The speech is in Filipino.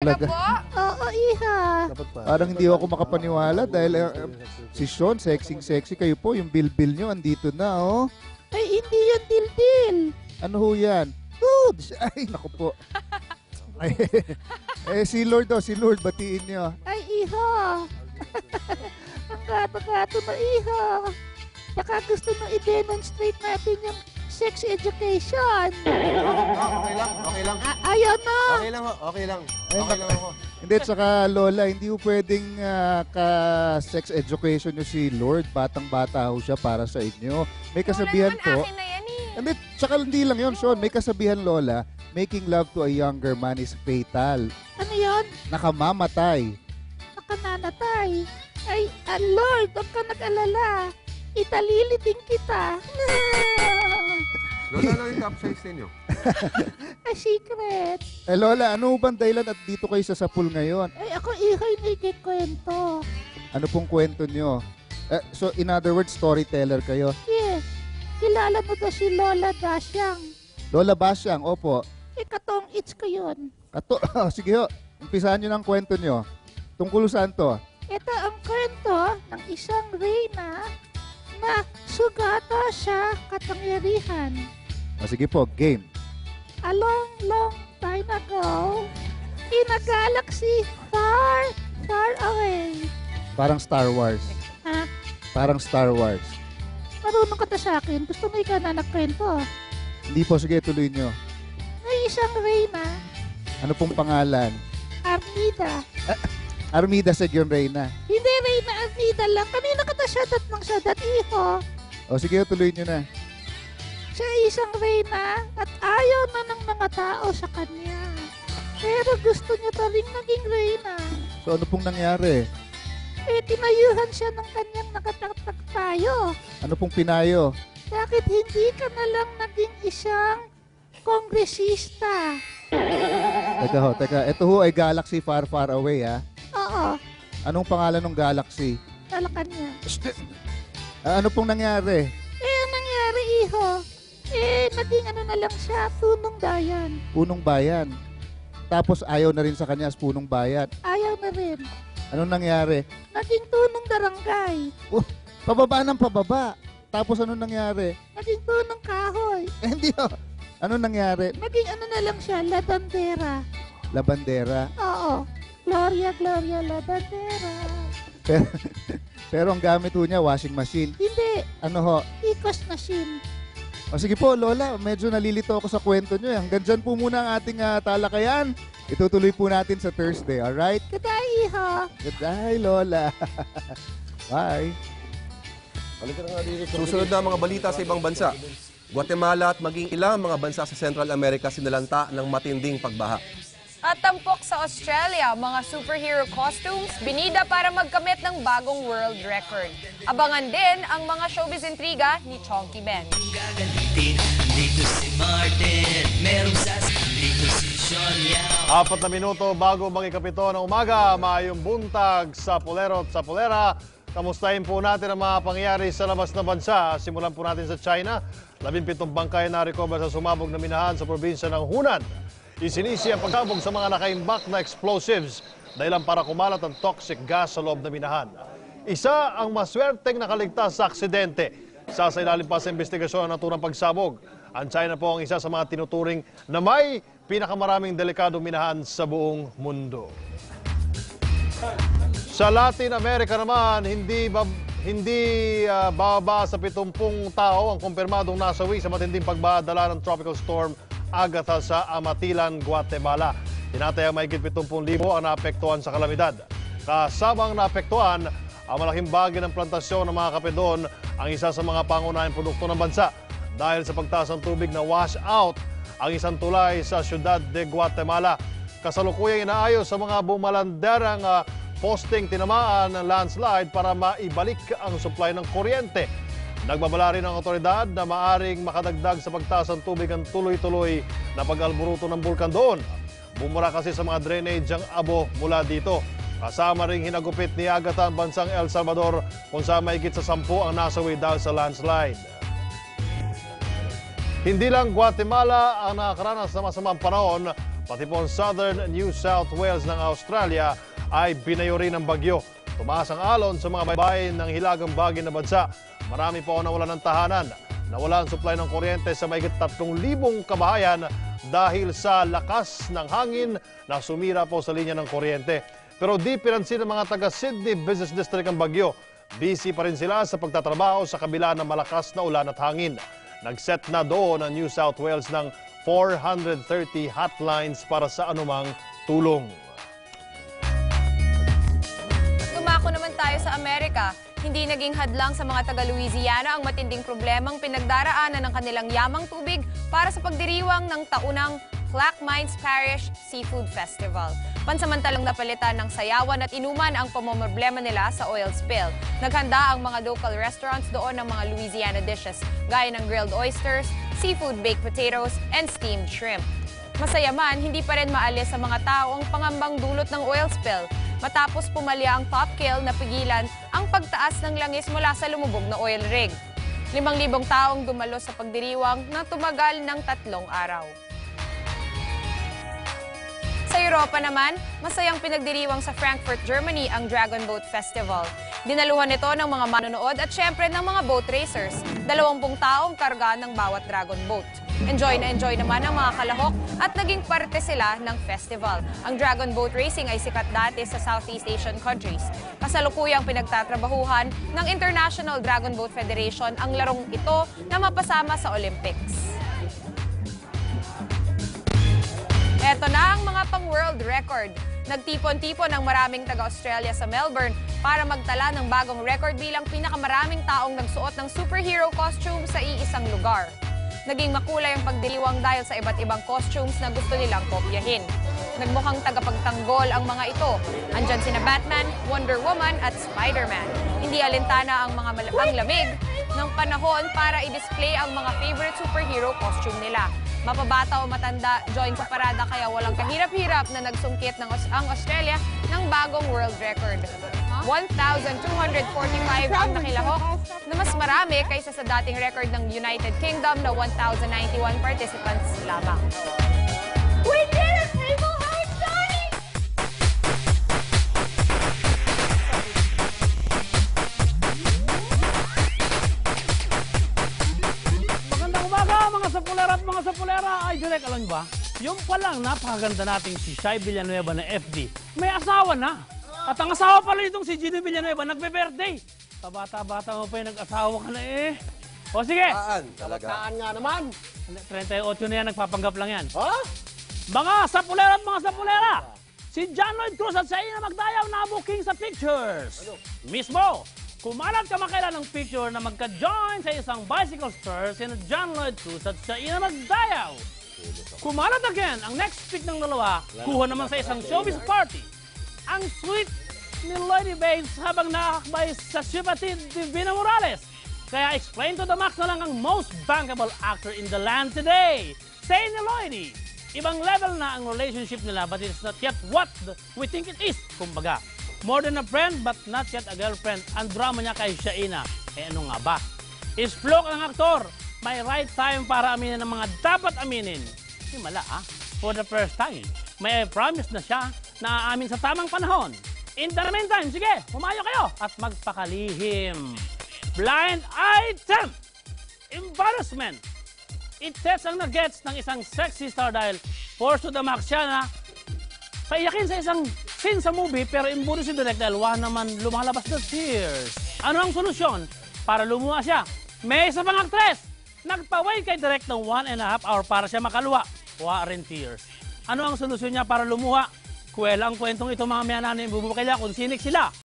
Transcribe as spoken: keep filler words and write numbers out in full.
talaga. po? Oo, iha. Parang hindi ako makapaniwala dahil uh, uh, si Sean, sexy-sexy kayo po. Yung bilbil nyo, andito na, oh. Ay, hindi yan dildil. Ano ho yan? Dudes! Ay, naku po. Ay, eh, si Lord, oh, si Lord, batiin nyo. Ay, iha. Ang gato-gato na iha. Baka gusto nang i-demonstrate natin yung sex education. Okay lang, okay lang. A- ayaw na. Okay lang ho, okay lang. Ay, Okay lang ako. Hindi, tsaka Lola, hindi po pwedeng ah, ka-sex education nyo si Lord. Batang-bata ho siya para sa inyo. May kasabihan Lola naman, po. akin na yan eh. Hindi, tsaka hindi lang yun, Sean. May kasabihan, Lola, making love to a younger man is fatal. Ano yun? Nakamamatay. Nakananatay. Ay, ah, Lord, huwag ka nag-alala. Italiliting kita. Lola, ano yung top size ninyo? A secret. Eh, Lola, ano bang dahilan at dito kayo sa Sapul ngayon? Ay, ako ihay na ikikwento. Ano pong kwento nyo? Eh, so, in other words, storyteller kayo. Yes. Kilala mo daw si Lola Dasyang. Lola Basyang, opo. Ikatong it's ko yun. Ato, sige ho, umpisahan nyo ng kwento nyo. Tungkol saan to? Ito ang kwento ng isang reyna na sugata sa kapangyarihan. O, sige po, game. A long, long time ago, in a galaxy far, far away. Parang Star Wars. Ha? Parang Star Wars. Marunong ka na sa akin. Gusto mo ikaw na nagkwento. Hindi po, sige, tuloy nyo. May isang reyna, Ano pong pangalan? Armida. Armida Segyon Reyna. Hindi reyna, Armida lang. Kanina ka na syadat ng syadat, iho. O, sige, tuloy nyo na. Siya ay isang reyna at ayaw na ng mga tao sa kanya. Pero gusto niya pa rin naging reyna. So, ano pong nangyari? Eh, tinayuhan siya ng kanyang nakataktak tayo. Ano pong pinayo? Bakit hindi ka na lang naging isang kongresista? Teka ho, teka. Ito ho ay galaxy far, far away, ha? Oo, Anong pangalan ng galaxy? talakan niya. Ah, ano pong nangyari? Eh, ang nangyari, iho? Eh, naging ano na lang siya, tunong dayan. Punong bayan. Tapos ayaw na rin sa kanya as punong bayan. Ayaw na rin. Anong nangyari? Naging tunong barangay. Uh, pababa ng pababa. Tapos anong nangyari? Naging tunong kahoy. Eh, hindi ho. Anong nangyari? Naging ano na lang siya, labandera. Labandera. Oo. Gloria, Gloria, labandera. Pero, pero ang gamit ho niya, washing machine. Hindi, Ano ho? ikos machine. O sige po, Lola, medyo nalilito ako sa kwento nyo. eh. Hanggang dyan po muna ang ating ah, talakayan. Itutuloy po natin sa Thursday, alright? Kaday, iho. Goodbye, Lola. Bye. Susunod na mga balita sa ibang bansa. Guatemala at maging ilang mga bansa sa Central America sinalanta ng matinding pagbaha. At tampok sa Australia, mga superhero costumes, binida para magkamit ng bagong world record. Abangan din ang mga showbiz intriga ni Chonky Ben. Dito si Martin, merong sas, dito si Sean Yao. Apat na minuto bago mag-ikapito ng umaga, maayong buntag sa Pulero at sa Pulera. Kamustahin po natin ang mga pangyayari sa labas na bansa. Simulan po natin sa China. Labimpitong bangkay na recover sa sumabog na minahan sa probinsya ng Hunan. Isinisi ang pagkabog sa mga nakaimbak na explosives dahilan para kumalat ang toxic gas sa loob na minahan. Isa ang maswerteng nakaligtas sa aksidente. Sasailalim pa sa investigasyon ang naturang pagsabog. Ang China po ang isa sa mga tinuturing na may pinakamaraming delikadong minahan sa buong mundo. Sa Latin America naman, hindi ba, hindi uh, bababa sa pitongpung tao ang kumpirmadong nasawi sa matinding pagbaha ng tropical storm Agatha sa Amatilan, Guatemala. Tinatayang mahigit pitongpung libo ang naapektuhan sa kalamidad. Kasamang naapektuhan ang malaking bahagi ng plantasyon ng mga kape doon, ang isa sa mga pangunahing produkto ng bansa. Dahil sa pagtaas ng tubig na wash out ang isang tulay sa siyudad de Guatemala. Kasalukuyang inaayos sa mga bumalanderang uh, posting tinamaan ng landslide para maibalik ang supply ng kuryente. Nagbabala rin ang otoridad na maaring makadagdag sa pagtaas ng tubig ang tuloy-tuloy na pag-alburuto ng bulkan doon. Bumura kasi sa mga drainage ang abo mula dito. Kasama ring hinagupit ni Agatha ang bansang El Salvador kung saan mahigit sa sampu ang nasawi dahil sa landslide. Hindi lang Guatemala ang nakakaranas ng masamang panahon, pati po ang southern New South Wales ng Australia ay binayo rin ng bagyo. Tumaas ang alon sa mga baybayin ng hilagang bahagi na bansa. Marami po ang nawalan ng tahanan. Nawala ang supply ng kuryente sa mahigit tatlong libong kabahayan dahil sa lakas ng hangin na sumira po sa linya ng kuryente. Pero di pinansin ng mga taga Sydney Business District ang bagyo. Busy pa rin sila sa pagtatrabaho sa kabila ng malakas na ulan at hangin. Nag-set na doon ang New South Wales ng four hundred thirty hotlines para sa anumang tulong. Dumako naman tayo sa Amerika. Hindi naging hadlang sa mga taga-Louisiana ang matinding problemang pinagdaraanan ng kanilang yamang tubig para sa pagdiriwang ng taunang Clacmines Parish Seafood Festival. Pansamantalang napalitan ng sayawan at inuman ang pamomroblema nila sa oil spill. Naghanda ang mga local restaurants doon ng mga Louisiana dishes gaya ng grilled oysters, seafood baked potatoes, and steamed shrimp. Masaya man, hindi pa rin maalis sa mga tao ang pangambang dulot ng oil spill matapos pumalya ang top kill na pigilan ang pagtaas ng langis mula sa lumubog na oil rig. Limang libong taong dumalo sa pagdiriwang na tumagal ng tatlong araw. Sa Europa naman, masayang pinagdiriwang sa Frankfurt, Germany ang Dragon Boat Festival. Dinaluhan ito ng mga manonood at syempre ng mga boat racers. Dalawampung taong karga ng bawat Dragon Boat. Enjoy na enjoy naman ang mga kalahok at naging parte sila ng festival. Ang Dragon Boat Racing ay sikat dati sa Southeast Asian countries. Kasalukuyang pinagtatrabahuhan ng International Dragon Boat Federation ang larong ito na mapasama sa Olympics. Eto na ang mga pang-world record. Nagtipon-tipon ang maraming taga-Australia sa Melbourne para magtala ng bagong record bilang pinakamaraming taong nagsuot ng superhero costume sa iisang lugar. Naging makulay ang pagdiriwang dahil sa iba't ibang costumes na gusto nilang kopyahin. Nagmukhang tagapagtanggol ang mga ito. Andyan sina Batman, Wonder Woman at Spider-Man. Hindi alintana ang mga ang lamig ng panahon para i-display ang mga favorite superhero costume nila. Mapabata o matanda, join sa parada kaya walang kahirap-hirap na nagsungkit ng ang Australia ng bagong world record. one thousand two hundred forty-five ang nakilahok na mas marami kaysa sa dating record ng United Kingdom na one thousand ninety-one participants lamang. We did it, people! How exciting! Magandang umaga mga sapulera at mga sapulera. Ay, direk, alam niyo ba? Yung palang napakaganda nating si Shai Villanueva na F D, may asawa na. At ang asawa pala itong si Gino Villanueva, nagbe-birthday. Kabata-bata mo pa yung nag-asawa ka na eh. O sige. Saan? Talaga. Saan nga naman? thirty-eight na yan, nagpapanggap lang yan. Ha? Mga sapulera at mga sapulera, si John Lloyd Cruz at Shaina Magdayaw na booking sa pictures. Ano? Mismo, kumalat ka makailan ng picture na magka-join sa isang bicycle store sina John Lloyd Cruz at Shaina Magdayaw. Kumalat again ang next pic ng dalawa, kuha naman sa isang showbiz party. Ang sweet ni Lady Babes habang nakakakbay sa sympathy ni Divina Morales. Kaya explain to the max na lang ang most bankable actor in the land today. Say ni Lloydie, ibang level na ang relationship nila but it's not yet what the, we think it is. Kumbaga, more than a friend but not yet a girlfriend. Ang drama niya kay Shaina, eh ano nga ba? Is-flock ang aktor, may right time para aminin ang mga dapat aminin. Himala ah, for the first time, may promise na siya na aamin sa tamang panahon. In the meantime, sige, humayo kayo at magpakalihim. Blind item! Embarrassment! It tests ang nag-gets ng isang sexy star dahil force to the max siya na paiyakin sa isang scene sa movie pero imbudo si Direk dahil wala naman lumalabas na tears. Ano ang solusyon para lumuha siya? May isa pang actress! Nagpa-wait kay Direk ng one and a half hour para siya makaluwa. Wala rin tears. Ano ang solusyon niya para lumuha? Kuwela ang kwentong ito mga mayanan ng bubukila kung sinik sila.